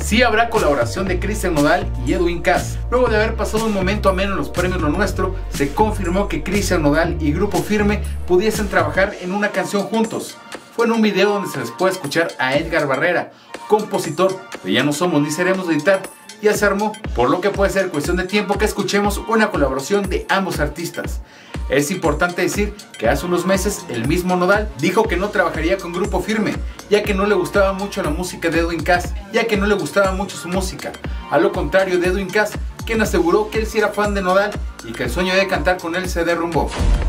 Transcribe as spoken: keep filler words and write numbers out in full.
Sí habrá colaboración de Cristian Nodal y Edwin Cass. Luego de haber pasado un momento ameno en los premios Lo Nuestro, se confirmó que Cristian Nodal y Grupo Firme pudiesen trabajar en una canción juntos. Fue en un video donde se les puede escuchar a Edgar Barrera, compositor de Ya No Somos Ni Seremos de Editar. Ya se armó, por lo que puede ser cuestión de tiempo que escuchemos una colaboración de ambos artistas. Es importante decir que hace unos meses el mismo Nodal dijo que no trabajaría con Grupo Firme, ya que no le gustaba mucho la música de Edwin Cass, ya que no le gustaba mucho su música. A lo contrario de Edwin Cass, quien aseguró que él sí era fan de Nodal y que el sueño de cantar con él se derrumbó.